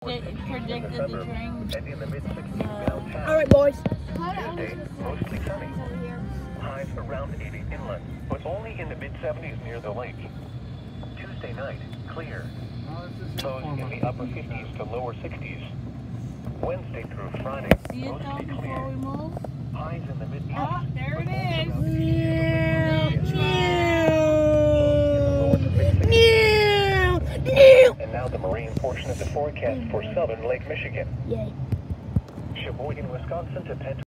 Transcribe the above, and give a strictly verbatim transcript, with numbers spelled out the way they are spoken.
predicted predicted the train. And in the mid sixties downtown. All right, boys. Tuesday, mostly sunny. Highs around eighty inland, but only in the mid seventies near the lake. Tuesday night, clear. Lows in the upper fifties to lower sixties. Wednesday through Friday, See it though mostly before clear. we move? Highs in the mid eighties. Oh, there it is. And now the marine portion of the forecast for southern Lake Michigan. Yay. Sheboygan, Wisconsin to Penn.